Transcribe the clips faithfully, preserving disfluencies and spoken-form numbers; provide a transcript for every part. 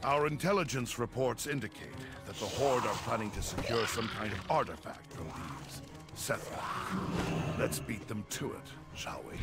Our intelligence reports indicate that the Horde are planning to secure some kind of artifact from these Sethrak. Let's beat them to it, shall we?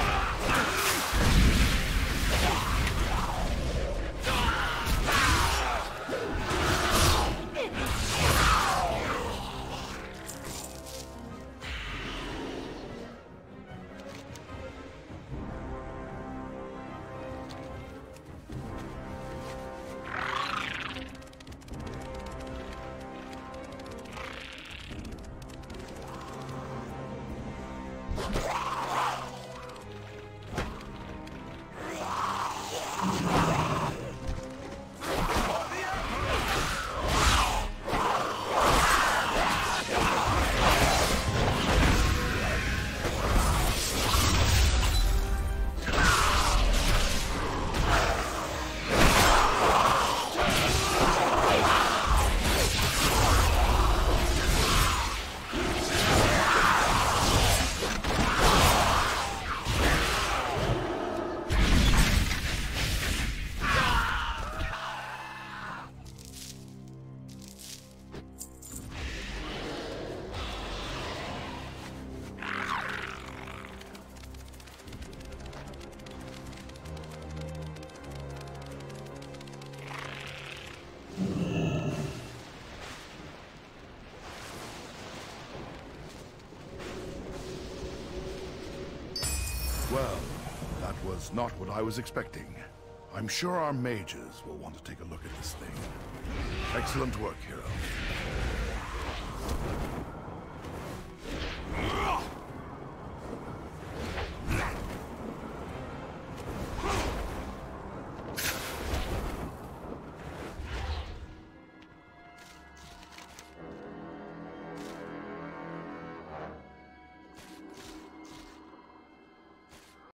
Well, that was not what I was expecting. I'm sure our mages will want to take a look at this thing. Excellent work, hero.